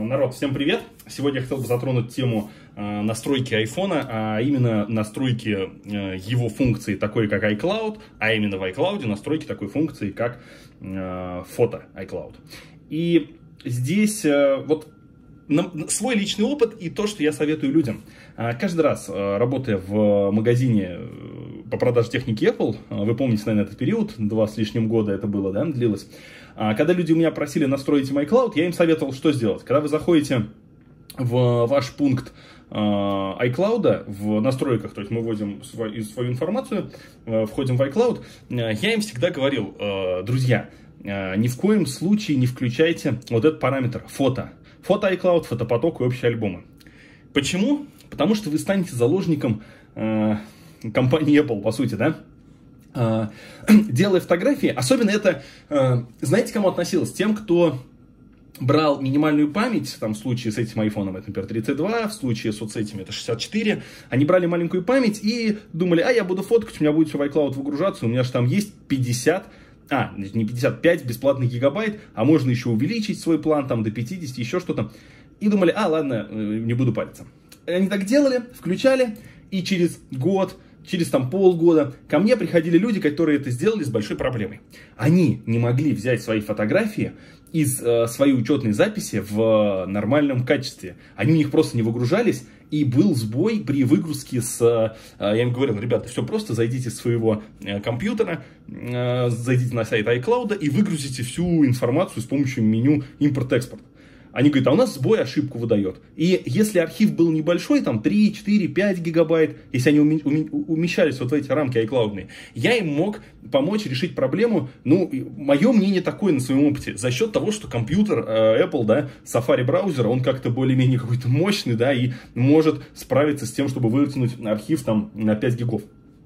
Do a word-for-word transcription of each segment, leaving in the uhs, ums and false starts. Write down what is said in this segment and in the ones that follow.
Народ, всем привет! Сегодня я хотел бы затронуть тему э, настройки айфона, а именно настройки э, его функции такой, как iCloud, а именно в iCloud настройки такой функции, как э, фото iCloud. И здесь э, вот на, свой личный опыт и то, что я советую людям. Э, каждый раз, э, работая в магазине по продаже техники Apple, э, вы помните, наверное, этот период, два с лишним года это было, да, длилось. Когда люди у меня просили настроить им iCloud, я им советовал, что сделать. Когда вы заходите в ваш пункт э, iCloud в настройках, то есть мы вводим свою, свою информацию, э, входим в iCloud, э, я им всегда говорил, э, друзья, э, ни в коем случае не включайте вот этот параметр фото. Фото iCloud, фотопоток и общие альбомы. Почему? Потому что вы станете заложником э, компании Apple, по сути, да? Делая фотографии, особенно это, знаете, кому относилось? Тем, кто брал минимальную память, там в случае с этим айфоном это, например, тридцать два, в случае с соцсетями это шестьдесят четыре, они брали маленькую память и думали, а я буду фоткать, у меня будет все в iCloud выгружаться, у меня же там есть пятьдесят, а, не пятьдесят пять бесплатных гигабайт, а можно еще увеличить свой план там до пятидесяти, еще что-то. И думали, а, ладно, не буду париться. Они так делали, включали, и через год, через там полгода ко мне приходили люди, которые это сделали с большой проблемой. Они не могли взять свои фотографии из э, своей учетной записи в нормальном качестве. Они у них просто не выгружались, и был сбой при выгрузке с... Э, я им говорил, ребята, все просто, зайдите с своего э, компьютера, э, зайдите на сайт iCloud и выгрузите всю информацию с помощью меню импорт-экспорт. Они говорят, а у нас сбой ошибку выдает. И если архив был небольшой, там три, четыре, пять гигабайт, если они умещались вот в эти рамки iCloud, я им мог помочь решить проблему. Ну, мое мнение такое на своем опыте. За счет того, что компьютер э, Apple, да, Safari браузер, он как-то более-менее какой-то мощный, да, и может справиться с тем, чтобы вытянуть архив там на пять гигов.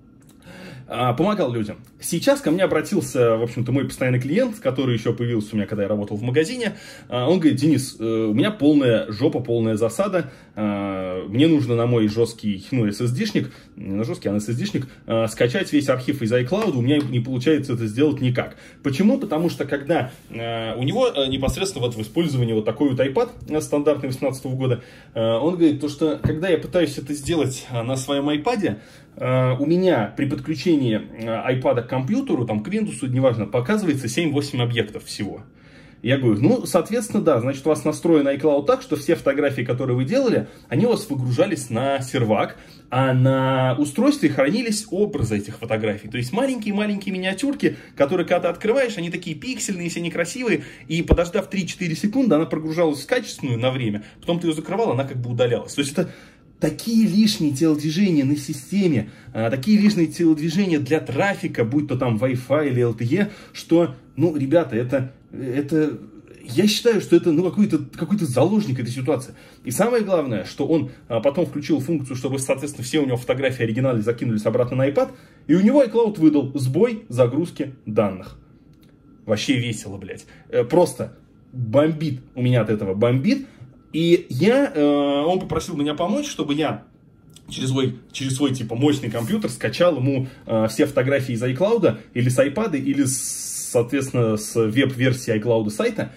Помогал людям. Сейчас ко мне обратился, в общем-то, мой постоянный клиент, который еще появился у меня, когда я работал в магазине. Он говорит, Денис, у меня полная жопа, полная засада. Мне нужно на мой жесткий, ну, эс эс ди-шник, не на жесткий, а на эс эс ди-шник, скачать весь архив из iCloud. У меня не получается это сделать никак. Почему? Потому что, когда у него непосредственно вот в использовании вот такой вот iPad стандартный восемнадцатого года, он говорит, то, что когда я пытаюсь это сделать на своем iPad, у меня при подключении iPad к компьютеру, там, к Windows, неважно, показывается семь-восемь объектов всего. Я говорю, ну, соответственно, да, значит, у вас настроен iCloud так, что все фотографии, которые вы делали, они у вас выгружались на сервак, а на устройстве хранились образы этих фотографий. То есть маленькие-маленькие миниатюрки, которые, когда ты открываешь, они такие пиксельные, все некрасивые, и подождав три-четыре секунды, она прогружалась в качественную на время, потом ты ее закрывал, она как бы удалялась. То есть это... Такие лишние телодвижения на системе, такие лишние телодвижения для трафика, будь то там Wi-Fi или эл ти и, что, ну, ребята, это, это я считаю, что это, ну, какой-то какой-то заложник этой ситуации. И самое главное, что он потом включил функцию, чтобы, соответственно, все у него фотографии оригиналы закинулись обратно на iPad, и у него iCloud выдал сбой загрузки данных. Вообще весело, блядь. Просто бомбит, у меня от этого бомбит. И я, э, он попросил меня помочь, чтобы я через свой, через свой типа мощный компьютер скачал ему э, все фотографии из iCloud или с iPad, или, с, соответственно, с веб-версии iCloud сайта.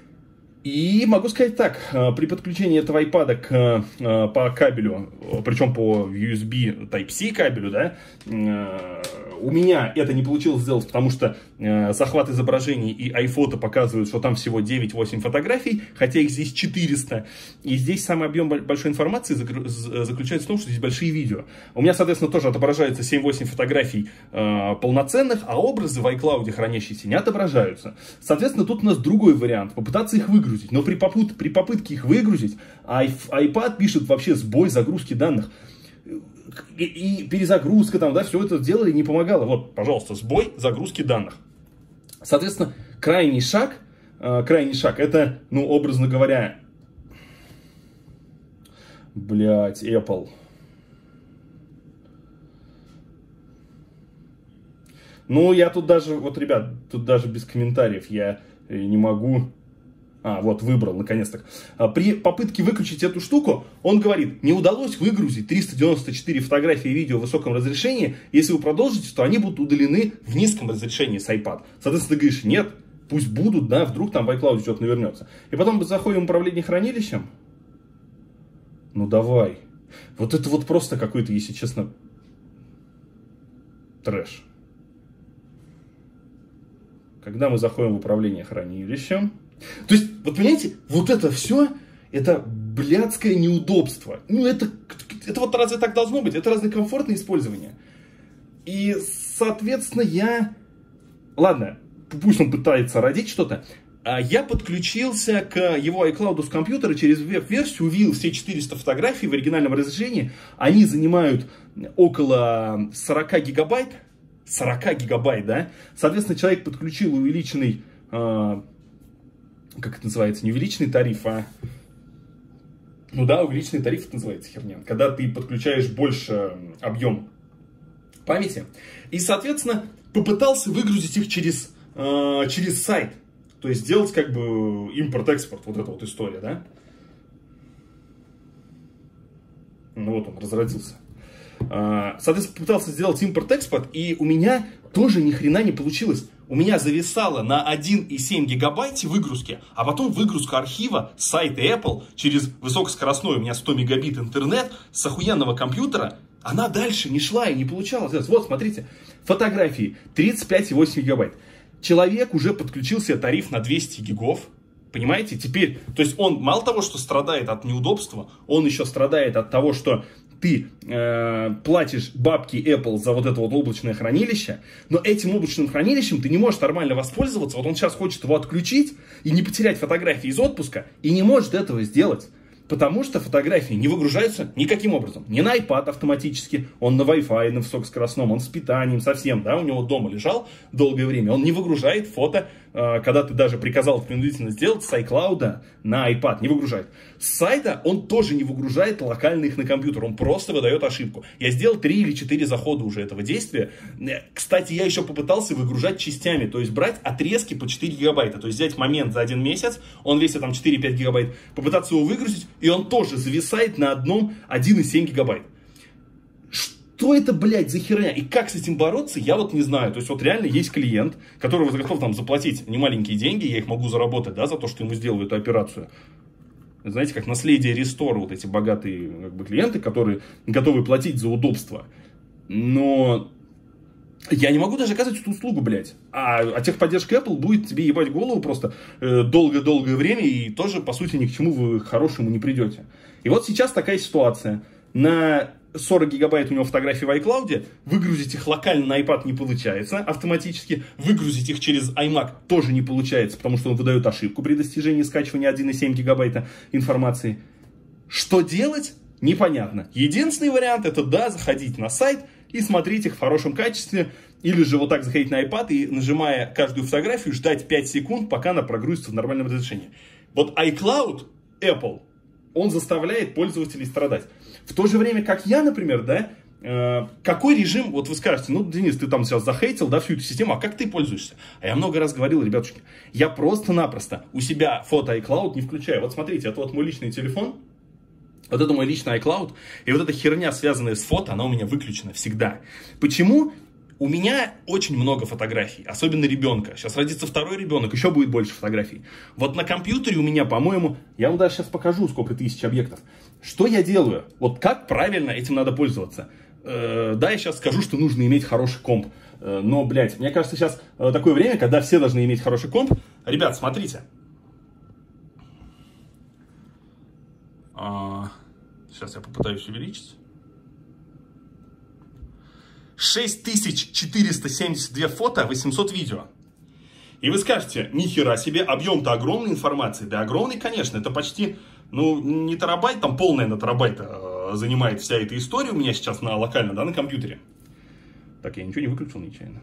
И могу сказать так, при подключении этого iPad к, по кабелю, причем по ю эс би Type-C кабелю, да, у меня это не получилось сделать, потому что захват изображений и iPhoto показывают, что там всего девять-восемь фотографий, хотя их здесь четыреста. И здесь самый объем большой информации заключается в том, что здесь большие видео. У меня, соответственно, тоже отображается семь-восемь фотографий полноценных, а образы в iCloud хранящиеся не отображаются. Соответственно, тут у нас другой вариант, попытаться их выгрузить. Но при, попыт, при попытке их выгрузить, iPad пишет вообще сбой загрузки данных. И, и перезагрузка там, да, все это сделали, не помогало. Вот, пожалуйста, сбой загрузки данных. Соответственно, крайний шаг, э, крайний шаг, это, ну, образно говоря, блять, Apple. Ну, я тут даже, вот, ребят, тут даже без комментариев я не могу... А, вот, выбрал, наконец-то. При попытке выключить эту штуку, он говорит, не удалось выгрузить триста девяносто четыре фотографии и видео в высоком разрешении. Если вы продолжите, то они будут удалены в низком разрешении с iPad. Соответственно, ты говоришь, нет, Пусть будут, да, вдруг там в iCloud что-то навернется. И потом заходим в управление хранилищем. Ну давай. Вот это вот просто какой-то, если честно, трэш. Когда мы заходим в управление хранилищем. То есть, вот понимаете, вот это все, это блядское неудобство. Ну это, это вот разве так должно быть? Это разве комфортное использование? И, соответственно, я... Ладно, пусть он пытается родить что-то. А я подключился к его iCloud с компьютера через веб-версию, увидел все четыреста фотографий в оригинальном разрешении. Они занимают около сорок гигабайт. сорок гигабайт, да? Соответственно, человек подключил увеличенный, э, как это называется, не увеличенный тариф, а... Ну да, увеличенный тариф это называется херня. Когда ты подключаешь больше объем памяти. И, соответственно, попытался выгрузить их через, э, через сайт. То есть сделать как бы импорт-экспорт, вот эта вот история, да? Ну вот он разродился. Соответственно, пытался сделать импорт-экспорт, и у меня тоже ни хрена не получилось. У меня зависало на один и семь гигабайт выгрузки, а потом выгрузка архива с сайта Apple через высокоскоростной, у меня сто мегабит интернет с охуенного компьютера, она дальше не шла и не получалось. Вот, смотрите, фотографии тридцать пять и восемь гигабайт. Человек уже подключил себе тариф на двести гигов. Понимаете? Теперь, то есть он мало того, что страдает от неудобства, он еще страдает от того, что ты э, платишь бабки Apple за вот это вот облачное хранилище, но этим облачным хранилищем ты не можешь нормально воспользоваться. Вот он сейчас хочет его отключить и не потерять фотографии из отпуска, и не может этого сделать. Потому что фотографии не выгружаются никаким образом. Не на iPad автоматически, он на Wi-Fi, на высокоскоростном, он с питанием совсем, да, у него дома лежал долгое время. Он не выгружает фото, когда ты даже приказал принудительно сделать с iCloud на iPad, не выгружает. С сайта он тоже не выгружает локально их на компьютер, он просто выдает ошибку. Я сделал три или четыре захода уже этого действия. Кстати, я еще попытался выгружать частями, то есть брать отрезки по четыре гигабайта, то есть взять момент за один месяц, он весит там четыре-пять гигабайт, попытаться его выгрузить, и он тоже зависает на одном один и семь гигабайт. Что это, блядь, за херня? И как с этим бороться, я вот не знаю. То есть вот реально есть клиент, который готов там заплатить немаленькие деньги, я их могу заработать, да, за то, что ему сделаю эту операцию. Знаете, как наследие Рестора, вот эти богатые как бы, клиенты, которые готовы платить за удобство. Но я не могу даже оказать эту услугу, блядь. А, а техподдержка Apple будет тебе ебать голову просто э, долгое-долгое время, и тоже, по сути, ни к чему вы хорошему не придете. И вот сейчас такая ситуация. На сорок гигабайт у него фотографии в iCloud, выгрузить их локально на iPad не получается автоматически, выгрузить их через iMac тоже не получается, потому что он выдает ошибку при достижении скачивания один и семь гигабайта информации. Что делать? Непонятно. Единственный вариант это, да, заходить на сайт и смотреть их в хорошем качестве, или же вот так заходить на iPad и, нажимая каждую фотографию, ждать пять секунд, пока она прогрузится в нормальном разрешении. Вот iCloud Apple, он заставляет пользователей страдать. В то же время, как я, например, да, э, какой режим, вот вы скажете, ну, Денис, ты там сейчас захейтил, да, всю эту систему, а как ты пользуешься? А я много раз говорил, ребятушки, я просто-напросто у себя фото iCloud не включаю. Вот смотрите, это вот мой личный телефон, вот это мой личный iCloud, и вот эта херня, связанная с фото, она у меня выключена всегда. Почему? У меня очень много фотографий, особенно ребенка. Сейчас родится второй ребенок, еще будет больше фотографий. Вот на компьютере у меня, по-моему, я вам даже сейчас покажу, сколько тысяч объектов. Что я делаю? Вот как правильно этим надо пользоваться? Э, да, я сейчас скажу, что нужно иметь хороший комп. Э, но, блядь, мне кажется, сейчас э, такое время, когда все должны иметь хороший комп. Ребят, смотрите. А, сейчас я попытаюсь увеличить. шесть тысяч четыреста семьдесят два фото, восемьсот видео. И вы скажете, нихера себе, объем-то огромной информации. Да огромный, конечно, это почти, ну, не терабайт, там полная на терабайт э, занимает вся эта история у меня сейчас на локально, да, на компьютере. Так, я ничего не выключил нечаянно.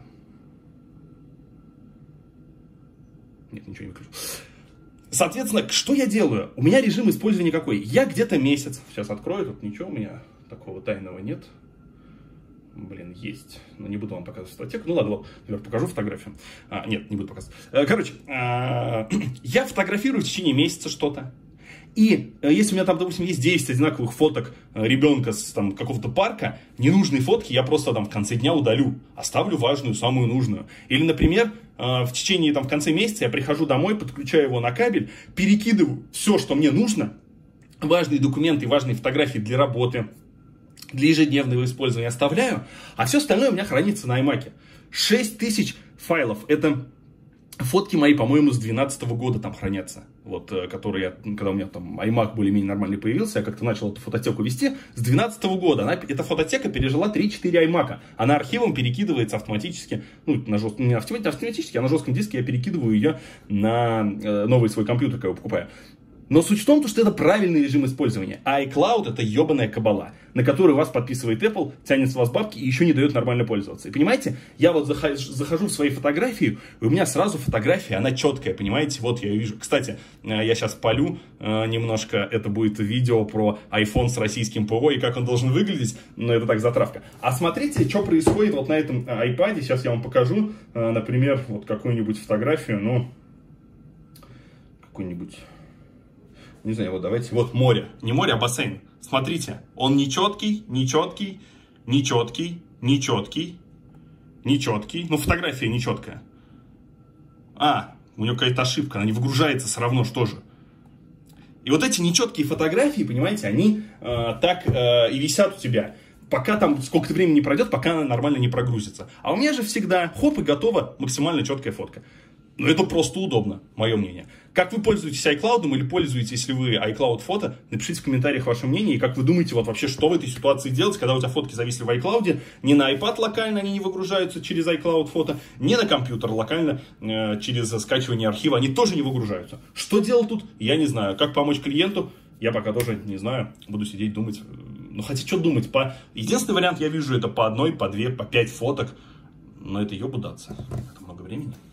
Нет, ничего не выключил. Соответственно, что я делаю? У меня режим использования какой? Я где-то месяц, сейчас открою, тут ничего у меня такого тайного нет. Блин, есть. Но не буду вам показывать статью. Ну ладно, вот, например, покажу фотографию. А, нет, не буду показывать. Короче, а, я фотографирую в течение месяца что-то. И э, если у меня там, допустим, есть десять одинаковых фоток э, ребенка с там, какого-то парка, ненужные фотки я просто там в конце дня удалю, оставлю важную, самую нужную. Или, например, э, в течение, там, в конце месяца я прихожу домой, подключаю его на кабель, перекидываю все, что мне нужно, важные документы, важные фотографии для работы, для ежедневного использования оставляю, а все остальное у меня хранится на iMac. шесть тысяч файлов. Это фотки мои, по-моему, с две тысячи двенадцатого года там хранятся. Вот, которые, я, когда у меня там iMac более-менее нормальный появился, я как-то начал эту фототеку вести. С две тысячи двенадцатого года. Она, эта фототека пережила три-четыре iMac. Она архивом перекидывается автоматически. Ну, на жестком, не автоматически, а на жестком диске я перекидываю ее на э, новый свой компьютер, когда его покупаю. Но суть в том, что это правильный режим использования. А iCloud это ебаная кабала, на которую вас подписывает Apple, тянет с вас бабки и еще не дает нормально пользоваться. И понимаете, я вот захожу, захожу в свои фотографии, и у меня сразу фотография, она четкая, понимаете? Вот я ее вижу. Кстати, я сейчас палю немножко, это будет видео про iPhone с российским ПО и как он должен выглядеть, но это так, затравка. А смотрите, что происходит вот на этом iPad, сейчас я вам покажу, например, вот какую-нибудь фотографию, ну, какую-нибудь... Не знаю, вот давайте. Вот море. Не море, а бассейн. Смотрите, он нечеткий, нечеткий, нечеткий, нечеткий, нечеткий. Ну, фотография нечеткая. А, у него какая-то ошибка, она не выгружается все равно, что же. И вот эти нечеткие фотографии, понимаете, они э, так э, и висят у тебя. Пока там сколько-то времени не пройдет, пока она нормально не прогрузится. А у меня же всегда, хоп, и готова максимально четкая фотка. Но это просто удобно, мое мнение. Как вы пользуетесь iCloud или пользуетесь ли вы iCloud фото, напишите в комментариях ваше мнение. И как вы думаете, вот вообще, что в этой ситуации делать, когда у тебя фотки зависли в iCloud, не на iPad локально они не выгружаются через iCloud фото, не на компьютер локально э, через скачивание архива они тоже не выгружаются. Что делать тут, я не знаю. Как помочь клиенту, я пока тоже не знаю. Буду сидеть думать. Ну, хотя, что думать? По... Единственный вариант я вижу, это по одной, по две, по пять фоток. Но это ебудаться. Это много времени.